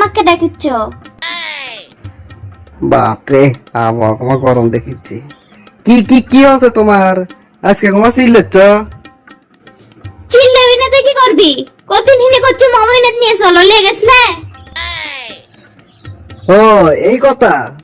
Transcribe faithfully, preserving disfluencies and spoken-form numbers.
আমাকে ডাকিচ্ছ? বাপরে আবহাওয়া গরম দেখেছি। কি কি কি হচ্ছে তোমার? আজকে তোমার চিল্লেছ? চিল্লাবি না তো কি করবি? কতদিন হিনে করছো মামাইনাত নিয়ে চলো লেগেছ না? ও এই কথা।